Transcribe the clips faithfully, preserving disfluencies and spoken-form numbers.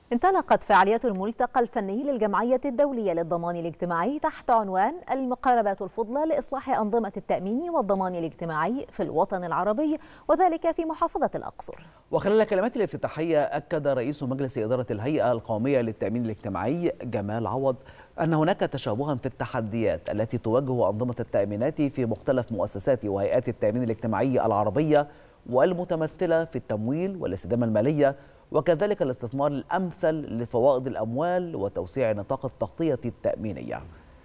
انطلقت فعاليات الملتقى الفني للجمعية الدولية للضمان الاجتماعي تحت عنوان المقاربات الفضلى لإصلاح أنظمة التأمين والضمان الاجتماعي في الوطن العربي، وذلك في محافظة الأقصر. وخلال كلمات الافتتاحية أكد رئيس مجلس إدارة الهيئة القومية للتأمين الاجتماعي جمال عوض أن هناك تشابها في التحديات التي تواجه أنظمة التأمينات في مختلف مؤسسات وهيئات التأمين الاجتماعي العربية، والمتمثلة في التمويل والاستدامة المالية، وكذلك الاستثمار الأمثل لفوائد الأموال وتوسيع نطاق التغطية التأمينية.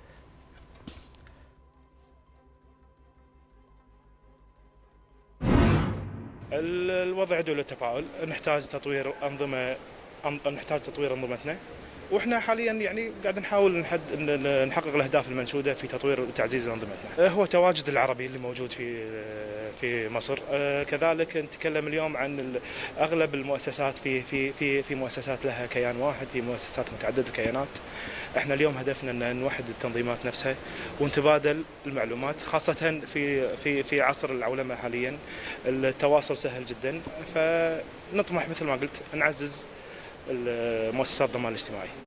الوضع يدعو للتفاؤل، نحتاج تطوير أنظمة نحتاج تطوير أنظمتنا، واحنا حاليا يعني قاعد نحاول نحد نحقق الاهداف المنشوده في تطوير وتعزيز انظمتنا. هو تواجد العربي اللي موجود في في مصر، كذلك نتكلم اليوم عن اغلب المؤسسات في في في في مؤسسات لها كيان واحد، في مؤسسات متعدده الكيانات. احنا اليوم هدفنا ان نوحد التنظيمات نفسها ونتبادل المعلومات، خاصه في في في عصر العولمه حاليا التواصل سهل جدا، فنطمح مثل ما قلت نعزز المؤسسات الضمان الاجتماعي.